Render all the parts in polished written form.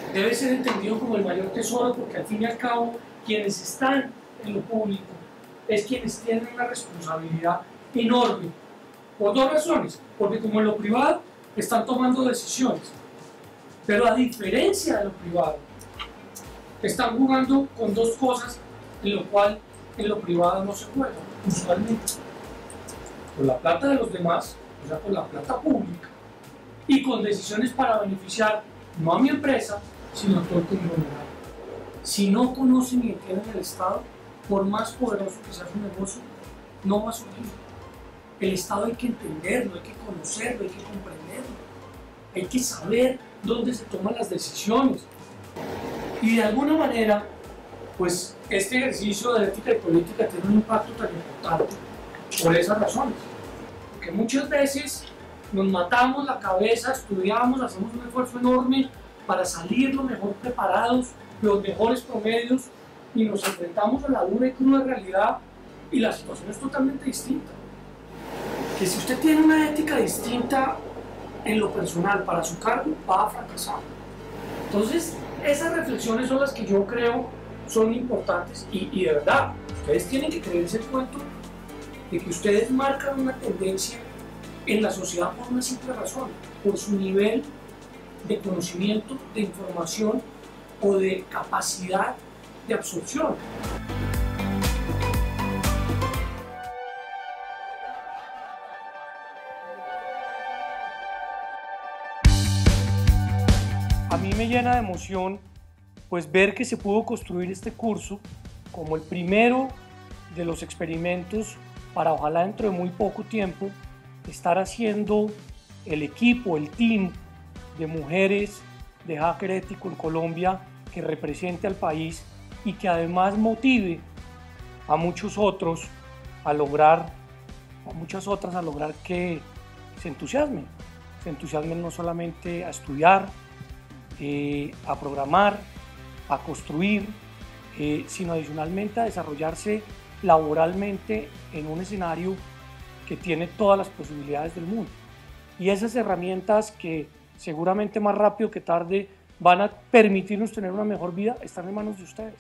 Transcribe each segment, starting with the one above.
debe ser entendido como el mayor tesoro, porque al fin y al cabo quienes están en lo público es quienes tienen una responsabilidad enorme, por dos razones: porque como en lo privado están tomando decisiones, pero a diferencia de lo privado están jugando con dos cosas en lo cual en lo privado no se juega usualmente: con la plata de los demás, o sea, con la plata pública, y con decisiones para beneficiar no a mi empresa, sino a todo el conglomerado. Si no conocen y entienden el Estado, por más poderoso que sea su negocio, no va a surgir. El Estado hay que entenderlo, hay que conocerlo, hay que comprenderlo, hay que saber dónde se toman las decisiones. Y de alguna manera, pues este ejercicio de ética y política tiene un impacto tan importante por esas razones. Porque muchas veces nos matamos la cabeza, estudiamos, hacemos un esfuerzo enorme para salir lo mejor preparados, los mejores promedios, y nos enfrentamos a la dura y cruda realidad y la situación es totalmente distinta. Que si usted tiene una ética distinta en lo personal para su cargo, va a fracasar. Entonces, esas reflexiones son las que yo creo son importantes y de verdad, ustedes tienen que creerse el cuento de que ustedes marcan una tendencia en la sociedad por una simple razón: por su nivel de conocimiento, de información o de capacidad de absorción. A mí me llena de emoción pues ver que se pudo construir este curso como el primero de los experimentos para, ojalá dentro de muy poco tiempo, estar haciendo el equipo, el team de mujeres de hacker ético en Colombia que represente al país y que además motive a muchos otros a lograr, a muchas otras a lograr que se entusiasmen no solamente a estudiar, a programar, a construir, sino adicionalmente a desarrollarse laboralmente en un escenario que tiene todas las posibilidades del mundo. Y esas herramientas que seguramente más rápido que tarde van a permitirnos tener una mejor vida están en manos de ustedes.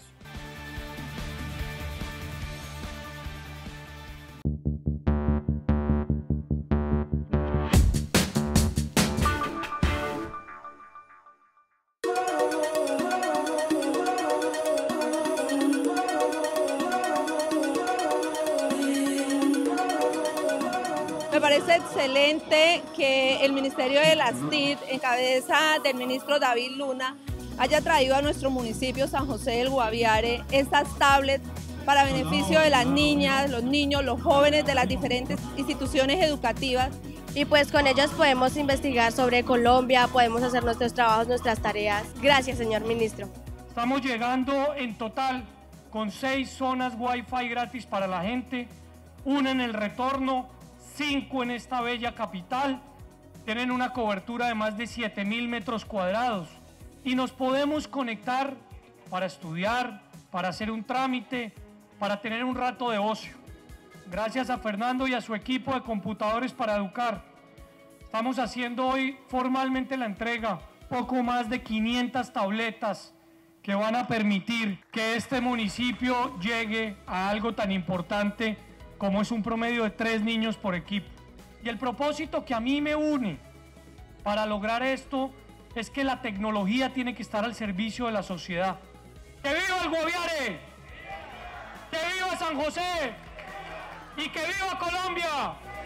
Me parece excelente que el Ministerio de las TIC, en cabeza del ministro David Luna, haya traído a nuestro municipio San José del Guaviare estas tablets para beneficio de las niñas, los niños, los jóvenes de las diferentes instituciones educativas. Y pues con ellos podemos investigar sobre Colombia, podemos hacer nuestros trabajos, nuestras tareas. Gracias, señor ministro. Estamos llegando en total con 6 zonas Wi-Fi gratis para la gente, una en el retorno, 5 en esta bella capital. Tienen una cobertura de más de 7.000 metros cuadrados y nos podemos conectar para estudiar, para hacer un trámite, para tener un rato de ocio. Gracias a Fernando y a su equipo de Computadores para Educar, estamos haciendo hoy formalmente la entrega, poco más de 500 tabletas que van a permitir que este municipio llegue a algo tan importante como es un promedio de 3 niños por equipo. Y el propósito que a mí me une para lograr esto es que la tecnología tiene que estar al servicio de la sociedad. ¡Que viva el Guaviare! ¡Que viva San José! ¡Y que viva Colombia!